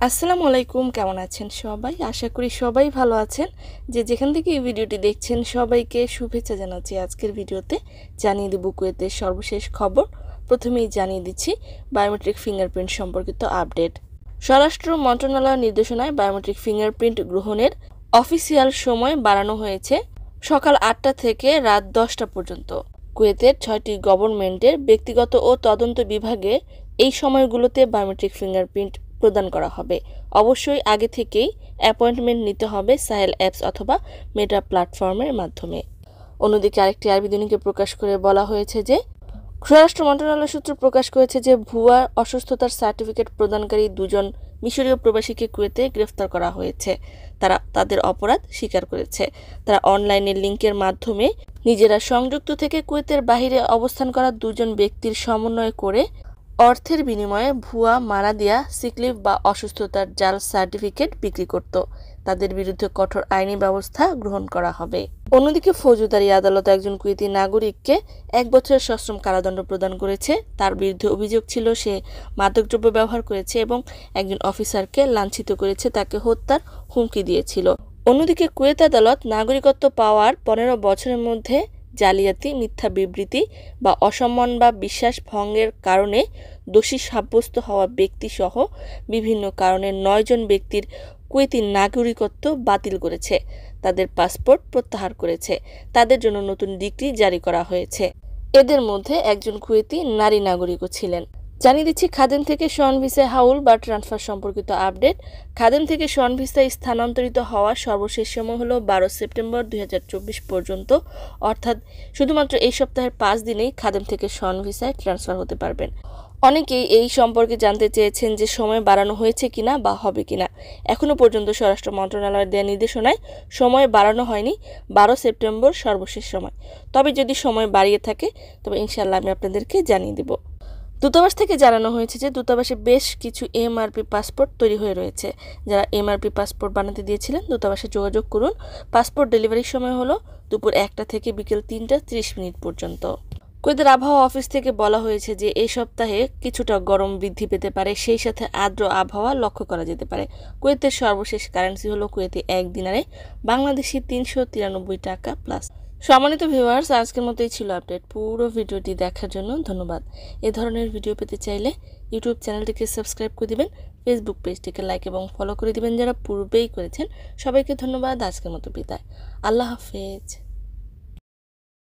আসসালামু আলাইকুম, কেমন আছেন সবাই? আশা করি সবাই ভালো আছেন। যে যেখান থেকে এই ভিডিওটি দেখছেন সবাইকে শুভেচ্ছা জানাচ্ছি। আজকের ভিডিওতে জানিয়ে দেব কুয়েতের সর্বশেষ খবর। প্রথমেই জানিয়ে দিচ্ছি বায়োমেট্রিক ফিঙ্গারপ্রিন্ট সম্পর্কিত আপডেট। স্বরাষ্ট্র মন্ত্রণালয়ের নির্দেশনায় বায়োমেট্রিক ফিঙ্গারপ্রিন্ট গ্রহণের অফিসিয়াল সময় বাড়ানো হয়েছে সকাল ৮টা থেকে রাত ১০টা পর্যন্ত। কুয়েতের ৬টি গভর্নমেন্টের ব্যক্তিগত ও তদন্ত বিভাগে এই সময়গুলোতে বায়োমেট্রিক ফিঙ্গারপ্রিন্ট প্রদান করা হবে। অবশ্যই আগে থেকেই অ্যাপয়েন্টমেন্ট নিতে হবে সাহেল অ্যাপস অথবা মেটা প্ল্যাটফর্মের মাধ্যমে। অন্যদিকে আরেকটি আরবি দৈনিকে প্রকাশ করে বলা হয়েছে যে স্বরাষ্ট্র মন্ত্রণালয় সূত্র প্রকাশ করেছে যে ভুয়া অসুস্থতার সার্টিফিকেট প্রদানকারী দুজন মিশরীয় প্রবাসীকে কুয়েতে গ্রেফতার করা হয়েছে। তারা তাদের অপরাধ স্বীকার করেছে। তারা অনলাইনের লিঙ্কের মাধ্যমে নিজেরা সংযুক্ত থেকে কুয়েতের বাহিরে অবস্থান করা দুজন ব্যক্তির সমন্বয় করে অর্থের বিনিময়ে ভুয়া মারা দেয়া সিকলিভ বা অসুস্থতার জাল সার্টিফিকেট বিক্রি করত। তাদের বিরুদ্ধে কঠোর আইনি ব্যবস্থা গ্রহণ করা হবে। অন্যদিকে ফৌজদারি আদালত একজন কুয়েতি নাগরিককে ১ বছরের সশ্রম কারাদণ্ড প্রদান করেছে। তার বিরুদ্ধে অভিযোগ ছিল সে মাদকদ্রব্য ব্যবহার করেছে এবং একজন অফিসারকে লাঞ্ছিত করেছে, তাকে হত্যার হুমকি দিয়েছিল। অন্যদিকে কুয়েত আদালত নাগরিকত্ব পাওয়ার ১৫ বছরের মধ্যে জালিয়াতি, মিথ্যা বিবৃতি বা অসম্মান বা বিশ্বাস ভঙ্গের কারণে দোষী সাব্যস্ত হওয়া ব্যক্তিসহ বিভিন্ন কারণে ৯ জন ব্যক্তির কুয়েতি নাগরিকত্ব বাতিল করেছে, তাদের পাসপোর্ট প্রত্যাহার করেছে, তাদের জন্য নতুন ডিক্রি জারি করা হয়েছে। এদের মধ্যে একজন কুয়েতি নারী নাগরিকও ছিলেন। জানিয়ে দিচ্ছি খাদেম থেকে শন ভিসায় হাউল বা ট্রান্সফার সম্পর্কিত আপডেট। খাদেম থেকে শন ভিসায় স্থানান্তরিত হওয়ার সর্বশেষ সময় হলো ১২ সেপ্টেম্বর ২০২৪ পর্যন্ত, অর্থাৎ শুধুমাত্র এই সপ্তাহের ৫ দিনেই খাদেম থেকে শন ভিসায় ট্রান্সফার হতে পারবেন। অনেকেই এই সম্পর্কে জানতে চেয়েছেন যে সময় বাড়ানো হয়েছে কিনা বা হবে কিনা। এখনও পর্যন্ত স্বরাষ্ট্র মন্ত্রণালয়ের দেওয়া নির্দেশনায় সময় বাড়ানো হয়নি। ১২ সেপ্টেম্বর সর্বশেষ সময়। তবে যদি সময় বাড়িয়ে থাকে তবে ইনশাআল্লাহ আমি আপনাদেরকে জানিয়ে দেব। দূতাবাস থেকে জানানো হয়েছে যে দূতাবাসে বেশ কিছু এমআরপি পাসপোর্ট তৈরি হয়ে রয়েছে। যারা এমআরপি পাসপোর্ট বানাতে দিয়েছিলেন দ্রুতাবাসে যোগাযোগ করুন। পাসপোর্ট ডেলিভারির সময় হলো দুপুর ১টা থেকে বিকেল ৩টা ৩০ মিনিট পর্যন্ত। কুয়েতের আবহাওয়া অফিস থেকে বলা হয়েছে যে এই সপ্তাহে কিছুটা গরম বৃদ্ধি পেতে পারে, সেই সাথে আর্দ্র আবহাওয়া লক্ষ্য করা যেতে পারে। কুয়েতের সর্বশেষ কারেন্সি হলো কুয়েতে ১ দিনারে বাংলাদেশি ৩৯৩ টাকা প্লাস। সম্মানিত ভিউয়ার্স, আজকের মতোই ছিল আপডেট। পুরো ভিডিওটি দেখার জন্য ধন্যবাদ। এ ধরনের ভিডিও পেতে চাইলে ইউটিউব চ্যানেলটিকে সাবস্ক্রাইব করে দিবেন, ফেসবুক পেজটিকে লাইক এবং ফলো করে দিবেন যারা পূর্বেই করেছেন। সবাইকে ধন্যবাদ। আজকের মতো বিদায়। আল্লাহ হাফেজ।